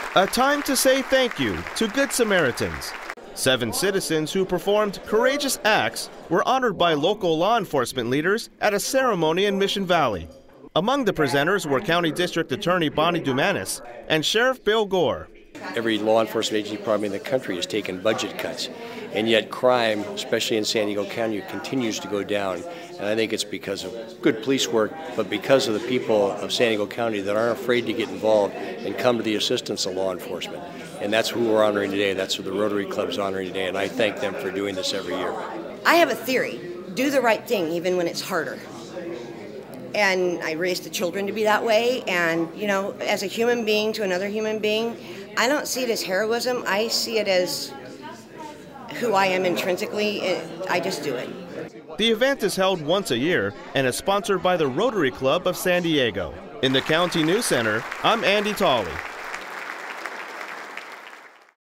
A time to say thank you to Good Samaritans. 7 citizens who performed courageous acts were honored by local law enforcement leaders at a ceremony in Mission Valley. Among the presenters were County District Attorney Bonnie Dumanis and Sheriff Bill Gore. Every law enforcement agency probably in the country has taken budget cuts, and yet crime, especially in San Diego County, continues to go down. And I think it's because of good police work, but because of the people of San Diego County that aren't afraid to get involved and come to the assistance of law enforcement. And that's who we're honoring today. That's who the Rotary Club's honoring today, and I thank them for doing this every year. I have a theory: do the right thing even when it's harder. And I raised the children to be that way, and you know, as a human being to another human being, I don't see it as heroism. I see it as who I am intrinsically. I just do it. The event is held once a year and is sponsored by the Rotary Club of San Diego. In the County News Center, I'm Andy Tolley.